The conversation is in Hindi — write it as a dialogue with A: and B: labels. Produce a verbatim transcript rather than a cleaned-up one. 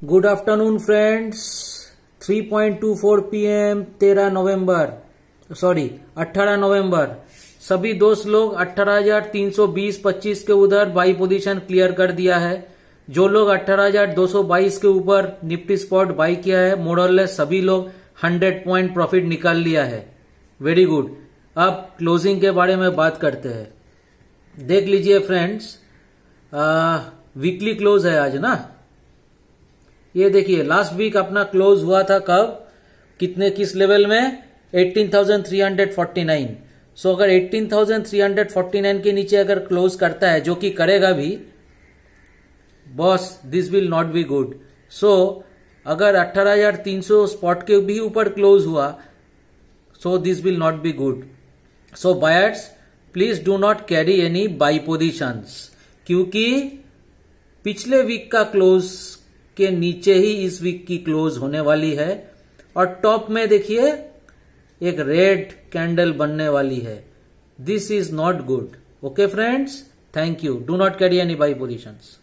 A: Good afternoon friends. Three point two four PM तेरह नवंबर सॉरी अठारह नवंबर सभी दोस्त लोग अठारह हजार तीन सौ बीस पच्चीस के उधर बाई पोजीशन क्लियर कर दिया है। जो लोग अठारह हजार दो सौ बाईस के ऊपर निफ्टी स्पॉट बाई किया है मोरलेस सभी लोग हंड्रेड पॉइंट प्रॉफिट निकाल लिया है। Very good. अब क्लोजिंग के बारे में बात करते हैं। देख लीजिए फ्रेंड्स, वीकली क्लोज है आज ना। ये देखिए लास्ट वीक अपना क्लोज हुआ था कब, कितने किस लेवल में, अठारह हज़ार तीन सौ उनचास। सो अगर अठारह हज़ार तीन सौ उनचास के नीचे अगर क्लोज करता है, जो कि करेगा भी, boss this will not be good. So अगर अठारह हज़ार तीन सौ स्पॉट के भी ऊपर क्लोज हुआ, so this will not be good. So buyers please do not carry any buy positions, क्योंकि पिछले वीक का क्लोज के नीचे ही इस वीक की क्लोज होने वाली है। और टॉप में देखिए एक रेड कैंडल बनने वाली है। This is not good. Okay friends, thank you. Do not carry any buy positions.